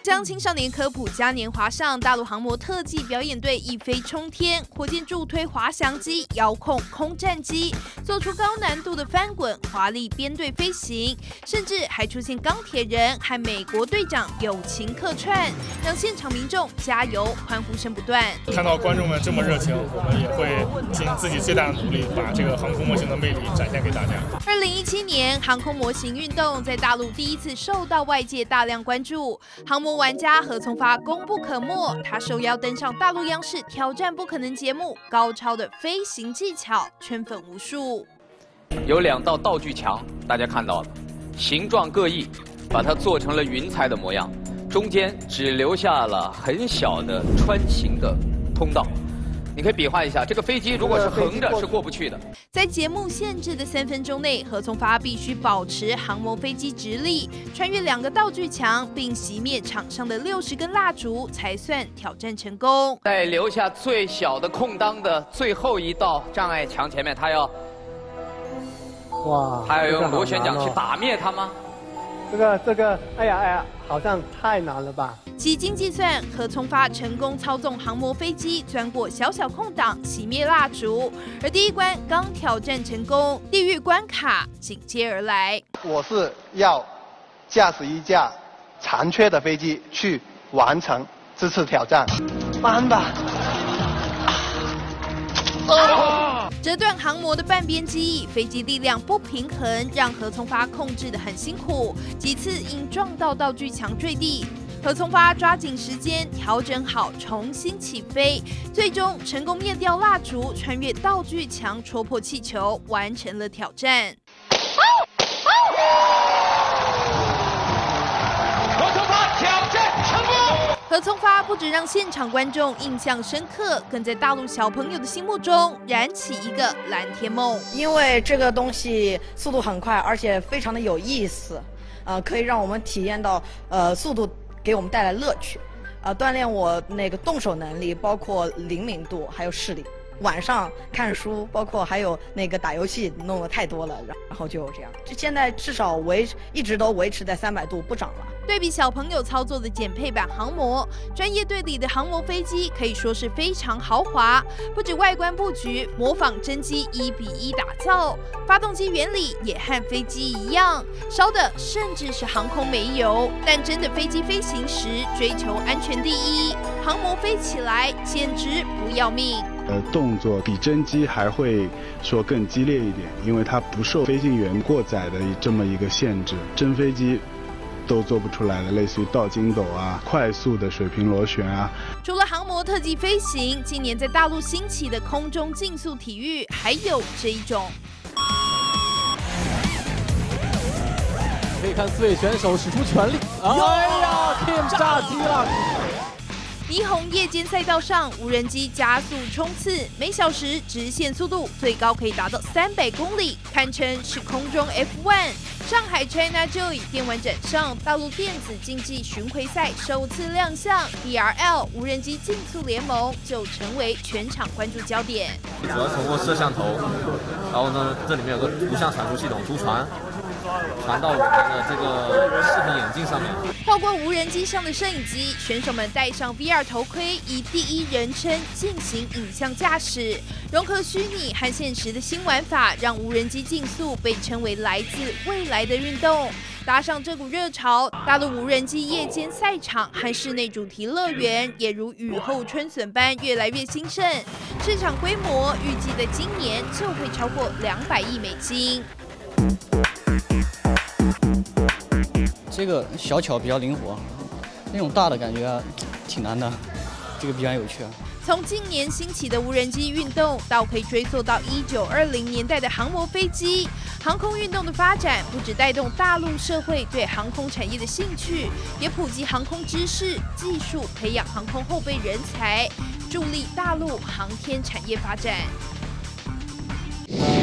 将青少年科普嘉年华上，大陆航模特技表演队一飞冲天，火箭助推滑翔机，遥控空战机，做出高难度的翻滚，华丽编队飞行，甚至还出现钢铁人和美国队长友情客串，让现场民众加油，欢呼声不断。 看到观众们这么热情，我们也会尽自己最大的努力，把这个航空模型的魅力展现给大家。 2017年，航空模型运动在大陆第一次受到外界大量关注，航模玩家何从发功不可没，他受邀登上大陆央视挑战不可能节目，高超的飞行技巧圈粉无数。 有2道道具墙，大家看到了，形状各异，把它做成了云彩的模样，中间只留下了很小的穿行的通道。你可以比划一下，这个飞机如果是横着是过不去的。 在节目限制的3分钟内，何从发必须保持航模飞机直立，穿越2个道具墙，并熄灭场上的60根蜡烛，才算挑战成功。 在留下最小的空当的最后一道障碍墙前面，他要用螺旋桨去打灭它吗？ 这个，哎呀，好像太难了吧！ 几经计算，何从发成功操纵航模飞机钻过小小空档，熄灭蜡烛。而第一关刚挑战成功，地狱关卡紧接而来。 我是要驾驶一架残缺的飞机去完成这次挑战，慢吧。 折断航模的半边机翼，飞机力量不平衡，让何从发控制得很辛苦，几次因撞到道具墙坠地。何从发抓紧时间调整好，重新起飞，最终成功灭掉蜡烛，穿越道具墙，戳破气球，完成了挑战。 何从发挑战成功。 何从发不只让现场观众印象深刻，更在大陆小朋友的心目中燃起一个蓝天梦。 因为这个东西速度很快，而且非常的有意思，可以让我们体验到速度给我们带来乐趣，锻炼我那个动手能力，包括灵敏度还有视力。晚上看书，包括还有那个打游戏，弄得太多了，然后就这样。就现在至少一直都维持在300度不涨了。 对比小朋友操作的减配版航模，专业队里的航模飞机可以说是非常豪华，不止外观布局模仿真机1比1打造，发动机原理也和飞机一样，烧的甚至是航空煤油。但真的飞机飞行时，追求安全第一，航模飞起来简直不要命。 动作比真机还会说更激烈一点，因为它不受飞行员过载的这么一个限制，真飞机都做不出来的，类似于倒筋斗啊、快速的水平螺旋啊。 除了航模特技飞行，今年在大陆兴起的空中竞速体育，还有这一种。 可以看4位选手使出全力，哎呀 ，Kim 炸机了！ 霓虹夜间赛道上，无人机加速冲刺，每小时直线速度最高可以达到300公里，堪称是空中 F1。上海 China Joy 电玩展上，大陆电子竞技巡回赛首次亮相 ，DRL 无人机竞速联盟就成为全场关注焦点。 主要通过摄像头，然后呢，这里面有个图像传输系统，图传到我们的这个视频眼镜上面。 透过无人机上的摄影机，选手们戴上 VR 头盔，以第一人称进行影像驾驶，融合虚拟和现实的新玩法，让无人机竞速被称为来自未来的运动。搭上这股热潮，大陆无人机夜间赛场和室内主题乐园也如雨后春笋般越来越兴盛，市场规模预计在今年就会超过200亿美金。 这个小巧比较灵活，那种大的感觉挺难的，这个比较有趣。 从今年兴起的无人机运动，到可以追溯到1920年代的航模飞机，航空运动的发展不只带动大陆社会对航空产业的兴趣，也普及航空知识、技术，培养航空后备人才，助力大陆航天产业发展。